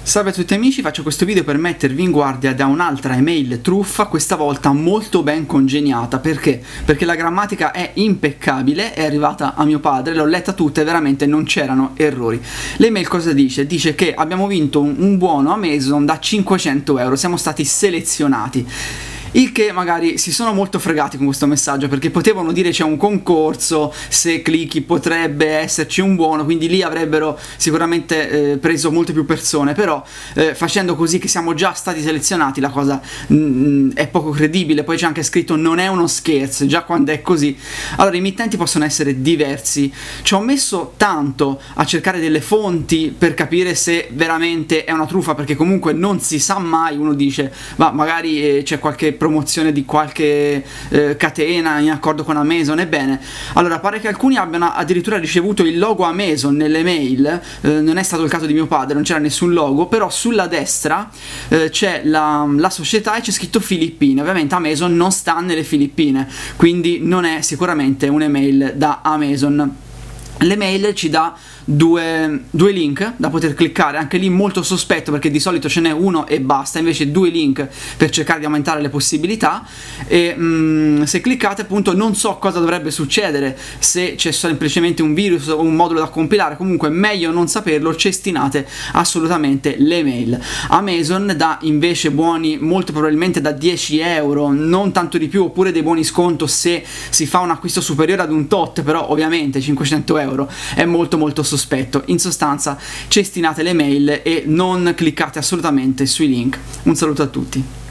Salve a tutti amici, faccio questo video per mettervi in guardia da un'altra email truffa, questa volta molto ben congegnata. Perché? Perché la grammatica è impeccabile, è arrivata a mio padre, l'ho letta tutta e veramente non c'erano errori. L'email cosa dice? Dice che abbiamo vinto un buono Amazon da 500 euro, siamo stati selezionati. Il che magari si sono molto fregati con questo messaggio, perché potevano dire c'è un concorso, se clicchi potrebbe esserci un buono, quindi lì avrebbero sicuramente preso molte più persone. Però facendo così che siamo già stati selezionati la cosa è poco credibile. Poi c'è anche scritto non è uno scherzo, già quando è così. Allora i mittenti possono essere diversi, ci ho messo tanto a cercare delle fonti per capire se veramente è una truffa, perché comunque non si sa mai. Uno dice ma magari c'è qualche promozione di qualche catena in accordo con Amazon. Ebbene, allora pare che alcuni abbiano addirittura ricevuto il logo Amazon nelle mail. Non è stato il caso di mio padre, non c'era nessun logo, però sulla destra c'è la società e c'è scritto Filippine. Ovviamente Amazon non sta nelle Filippine, quindi non è sicuramente un'email da Amazon. L'email ci dà due link da poter cliccare, anche lì molto sospetto, perché di solito ce n'è uno e basta, invece due link per cercare di aumentare le possibilità. E se cliccate, appunto, non so cosa dovrebbe succedere, se c'è semplicemente un virus o un modulo da compilare. Comunque meglio non saperlo, cestinate assolutamente le mail. Amazon dà invece buoni molto probabilmente da 10 euro, non tanto di più, oppure dei buoni sconto se si fa un acquisto superiore ad un tot, però ovviamente 500 euro è molto sospetto. In sostanza, cestinate le mail e non cliccate assolutamente sui link. Un saluto a tutti.